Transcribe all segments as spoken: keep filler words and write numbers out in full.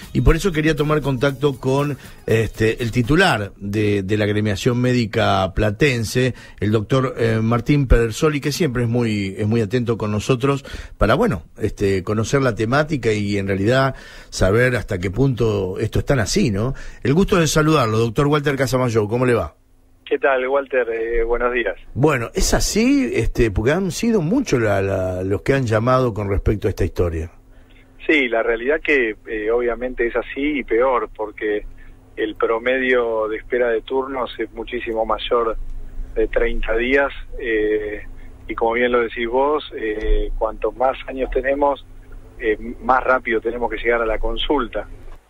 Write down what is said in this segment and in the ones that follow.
Y por eso quería tomar contacto con este, el titular de, de la agremiación médica platense, el doctor eh, Martín Pedersoli, que siempre es muy es muy atento con nosotros para, bueno, este, conocer la temática y en realidad saber hasta qué punto esto es tan así, ¿no? El gusto de saludarlo, doctor Walter Casamayor, ¿cómo le va? ¿Qué tal, Walter? Eh, buenos días. Bueno, es así, este, porque han sido muchos la, la, los que han llamado con respecto a esta historia. Sí, la realidad que eh, obviamente es así y peor, porque el promedio de espera de turnos es muchísimo mayor de treinta días, eh, y como bien lo decís vos, eh, cuanto más años tenemos, eh, más rápido tenemos que llegar a la consulta.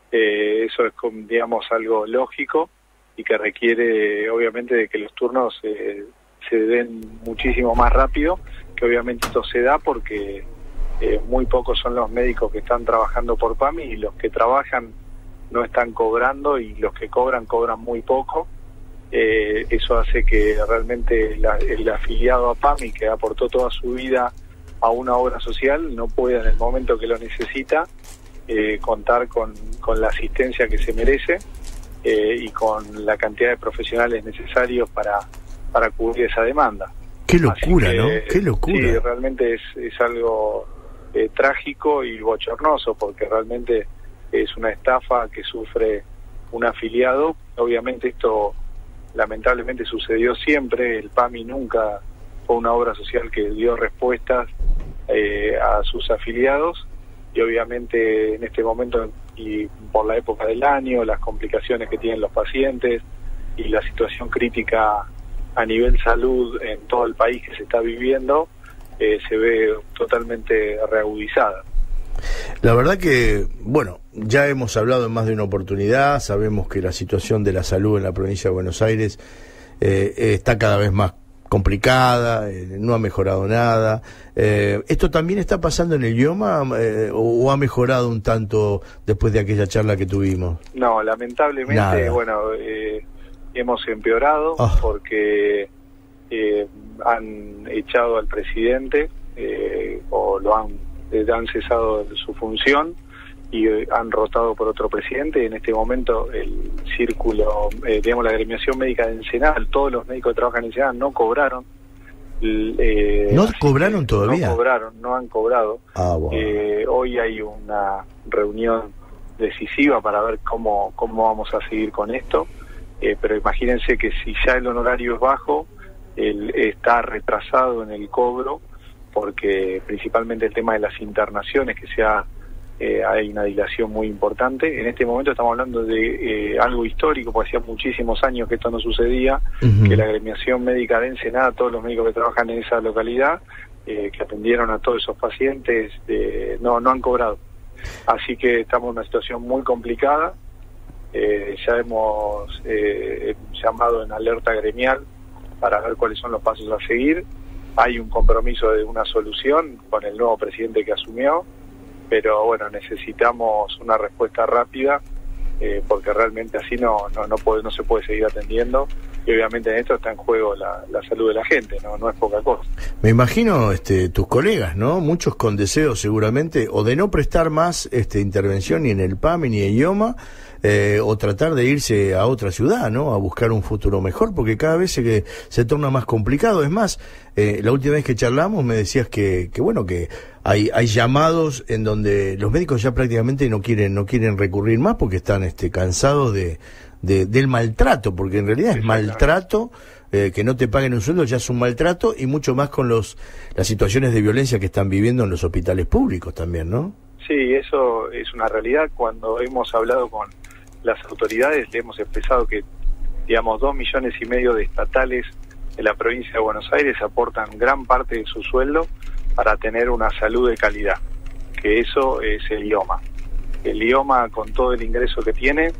Eh, eso es, digamos, algo lógico y que requiere obviamente de que los turnos eh, se den muchísimo más rápido, que obviamente esto se da porque eh, muy pocos son los médicos que están trabajando por PAMI y los que trabajan no están cobrando y los que cobran cobran muy poco. Eh, eso hace que realmente la, el afiliado a PAMI, que aportó toda su vida a una obra social, no pueda en el momento que lo necesita eh, contar con, con la asistencia que se merece. Eh, y con la cantidad de profesionales necesarios para, para cubrir esa demanda. Qué locura, que, ¿no? Qué locura. Sí, realmente es, es algo eh, trágico y bochornoso, porque realmente es una estafa que sufre un afiliado. Obviamente esto lamentablemente sucedió siempre, el PAMI nunca fue una obra social que dio respuestas eh, a sus afiliados, y obviamente en este momento y por la época del año, las complicaciones que tienen los pacientes y la situación crítica a nivel salud en todo el país que se está viviendo, eh, se ve totalmente reagudizada. La verdad que, bueno, ya hemos hablado en más de una oportunidad, sabemos que la situación de la salud en la provincia de Buenos Aires eh, está cada vez más complicada, eh, no ha mejorado nada. Eh, ¿Esto también está pasando en el idioma eh, o, o ha mejorado un tanto después de aquella charla que tuvimos? No, lamentablemente, nada. bueno, eh, hemos empeorado oh. porque eh, han echado al presidente eh, o lo han, eh, han cesado de su función y eh, han rotado por otro presidente. En este momento el círculo, eh, digamos la agremiación médica de Ensenada, todos los médicos que trabajan en Ensenada no cobraron. Eh, ¿No cobraron todavía? No cobraron, no han cobrado. Ah, bueno. eh, hoy hay una reunión decisiva para ver cómo, cómo vamos a seguir con esto, eh, pero imagínense que si ya el honorario es bajo, el, está retrasado en el cobro, porque principalmente el tema de las internaciones, que se ha Eh, hay una dilación muy importante. En este momento estamos hablando de eh, algo histórico, porque hacía muchísimos años que esto no sucedía, uh-huh. que la agremiación médica de Ensenada, todos los médicos que trabajan en esa localidad, eh, que atendieron a todos esos pacientes, eh, no, no han cobrado. Así que estamos en una situación muy complicada. Eh, ya hemos eh, llamado en alerta gremial para ver cuáles son los pasos a seguir. Hay un compromiso de una solución con el nuevo presidente que asumió, pero bueno, necesitamos una respuesta rápida, eh, porque realmente así no no no, puede, no se puede seguir atendiendo, y obviamente en esto está en juego la, la salud de la gente, no no es poca cosa. Me imagino este, tus colegas, ¿no? Muchos con deseos seguramente, o de no prestar más este, intervención ni en el PAMI ni en IOMA, eh, o tratar de irse a otra ciudad, ¿no? A buscar un futuro mejor, porque cada vez se, se torna más complicado. Es más, eh, la última vez que charlamos me decías que, que bueno, que hay, hay llamados en donde los médicos ya prácticamente no quieren, no quieren recurrir más porque están este, cansados de, de, del maltrato, porque en realidad es maltrato. Eh, que no te paguen un sueldo ya es un maltrato, y mucho más con los las situaciones de violencia que están viviendo en los hospitales públicos también, ¿no? Sí, eso es una realidad. Cuando hemos hablado con las autoridades, le hemos expresado que, digamos, dos millones y medio de estatales de la provincia de Buenos Aires aportan gran parte de su sueldo para tener una salud de calidad, que eso es el IOMA. El IOMA, con todo el ingreso que tiene,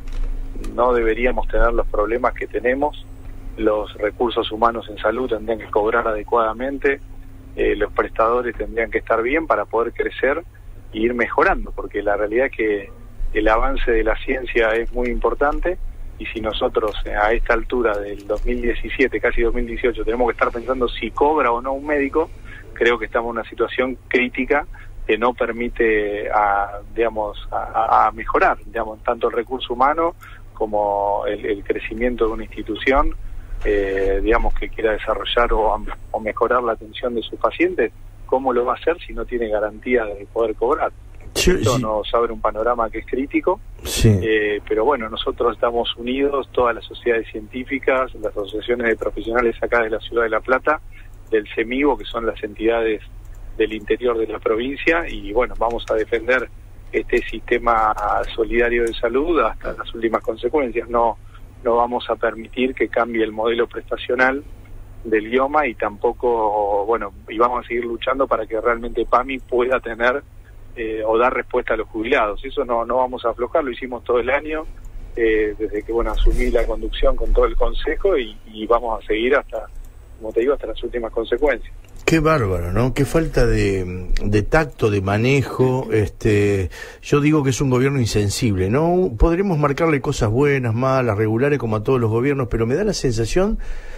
no deberíamos tener los problemas que tenemos. Los recursos humanos en salud tendrían que cobrar adecuadamente, eh, los prestadores tendrían que estar bien para poder crecer e ir mejorando, porque la realidad es que el avance de la ciencia es muy importante, y si nosotros a esta altura del dos mil diecisiete, casi dos mil dieciocho, tenemos que estar pensando si cobra o no un médico, creo que estamos en una situación crítica que no permite a, digamos, a, a mejorar, digamos, tanto el recurso humano como el, el crecimiento de una institución, eh, digamos, que quiera desarrollar o, o mejorar la atención de sus pacientes. ¿Cómo lo va a hacer si no tiene garantía de poder cobrar? Sí, Esto sí. nos abre un panorama que es crítico, sí. eh, pero bueno, nosotros estamos unidos, todas las sociedades científicas, las asociaciones de profesionales acá de la Ciudad de La Plata, del CEMIGO, que son las entidades del interior de la provincia, y bueno, vamos a defender este sistema solidario de salud hasta las últimas consecuencias. No, no vamos a permitir que cambie el modelo prestacional del IOMA, y tampoco, bueno, y vamos a seguir luchando para que realmente PAMI pueda tener eh, o dar respuesta a los jubilados. Eso no, no vamos a aflojar, lo hicimos todo el año, eh, desde que, bueno, asumí la conducción con todo el consejo, y, y vamos a seguir hasta, como te digo, hasta las últimas consecuencias. Qué bárbaro, ¿no? Qué falta de, de tacto, de manejo. Este, yo digo que es un gobierno insensible, ¿no? Podremos marcarle cosas buenas, malas, regulares, como a todos los gobiernos, pero me da la sensación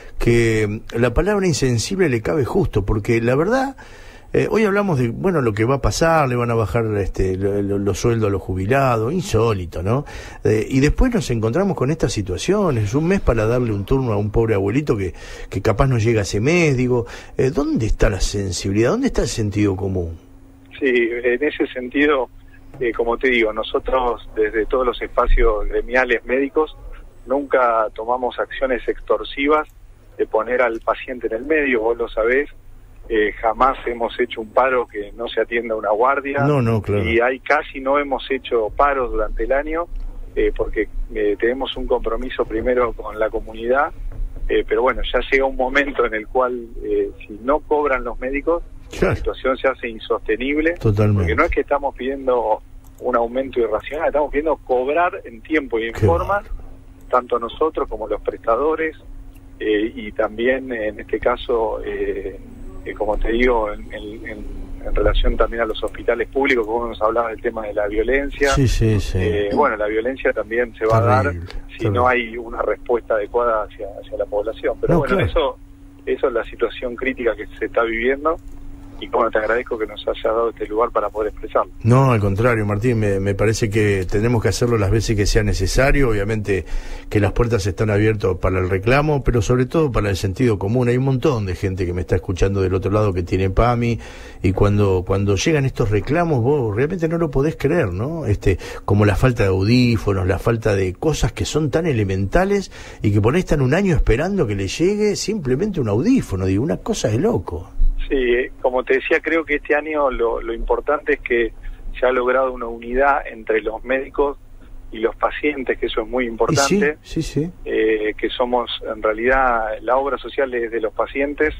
que la palabra insensible le cabe justo, porque la verdad, eh, hoy hablamos de, bueno, lo que va a pasar, le van a bajar este, lo, lo, los sueldos a los jubilados, insólito, ¿no? Eh, y después nos encontramos con estas situaciones, un mes para darle un turno a un pobre abuelito que, que capaz no llega ese mes, digo, eh, ¿dónde está la sensibilidad? ¿Dónde está el sentido común? Sí, en ese sentido, eh, como te digo, nosotros desde todos los espacios gremiales médicos nunca tomamos acciones extorsivas de poner al paciente en el medio, vos lo sabés. Eh, jamás hemos hecho un paro que no se atienda a una guardia, no, no, claro. Y hay casi no hemos hecho paros durante el año, eh, porque eh, tenemos un compromiso primero con la comunidad, eh, pero bueno, ya llega un momento en el cual eh, si no cobran los médicos, claro, la situación se hace insostenible. Totalmente. Porque no es que estamos pidiendo un aumento irracional, estamos pidiendo cobrar en tiempo y en Qué forma, mal. tanto nosotros como los prestadores, eh, y también en este caso, eh, eh, como te digo, en, en, en relación también a los hospitales públicos, como nos hablaba del tema de la violencia. Sí, sí, sí. Eh, bueno, la violencia también se va terrible, a dar si terrible. no hay una respuesta adecuada hacia, hacia la población. Pero no, bueno, claro. eso, eso es la situación crítica que se está viviendo. Y bueno, te agradezco que nos haya dado este lugar para poder expresarlo. No, al contrario, Martín, me, me parece que tenemos que hacerlo las veces que sea necesario. Obviamente que las puertas están abiertas para el reclamo, pero sobre todo para el sentido común. Hay un montón de gente que me está escuchando del otro lado que tiene PAMI, y cuando cuando llegan estos reclamos vos realmente no lo podés creer, ¿no? Este, como la falta de audífonos, la falta de cosas que son tan elementales y que por ahí están un año esperando que le llegue simplemente un audífono. Digo, una cosa de loco. Sí, como te decía, creo que este año lo, lo importante es que se ha logrado una unidad entre los médicos y los pacientes, que eso es muy importante. Sí, sí, sí. Eh, que somos, en realidad, la obra social es de los pacientes,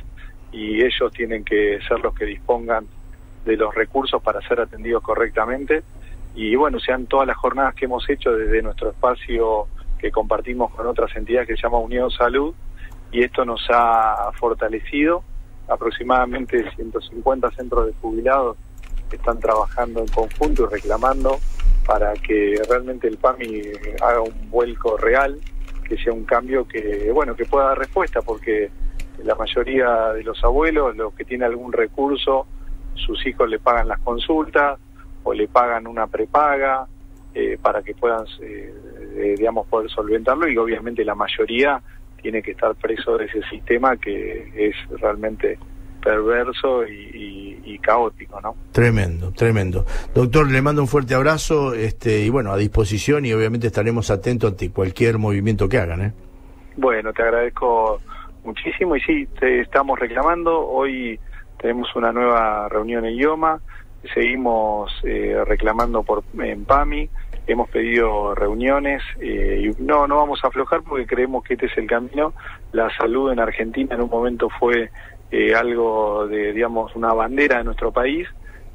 y ellos tienen que ser los que dispongan de los recursos para ser atendidos correctamente. Y bueno, sean todas las jornadas que hemos hecho desde nuestro espacio que compartimos con otras entidades que se llama Unión Salud, y esto nos ha fortalecido. Aproximadamente ciento cincuenta centros de jubilados están trabajando en conjunto y reclamando para que realmente el PAMI haga un vuelco real, que sea un cambio que, bueno, que pueda dar respuesta, porque la mayoría de los abuelos, los que tienen algún recurso, sus hijos le pagan las consultas o le pagan una prepaga eh, para que puedan, eh, eh, digamos, poder solventarlo, y obviamente la mayoría tiene que estar preso de ese sistema que es realmente perverso y, y, y caótico, ¿no? Tremendo, tremendo. Doctor, le mando un fuerte abrazo, este, y bueno, a disposición, y obviamente estaremos atentos ante cualquier movimiento que hagan, ¿eh? Bueno, te agradezco muchísimo, y sí, te estamos reclamando. Hoy tenemos una nueva reunión en IOMA, seguimos eh, reclamando por en PAMI. Hemos pedido reuniones, eh, y no no vamos a aflojar porque creemos que este es el camino. La salud en Argentina en un momento fue eh, algo de, digamos, una bandera de nuestro país,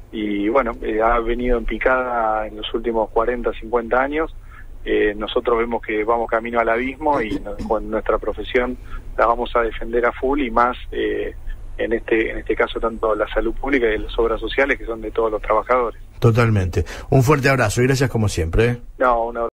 y bueno, eh, ha venido en picada en los últimos cuarenta, cincuenta años. Eh, nosotros vemos que vamos camino al abismo, y no, con nuestra profesión la vamos a defender a full, y más eh, en este en este caso tanto la salud pública y las obras sociales, que son de todos los trabajadores. Totalmente. Un fuerte abrazo y gracias como siempre, ¿eh? No, una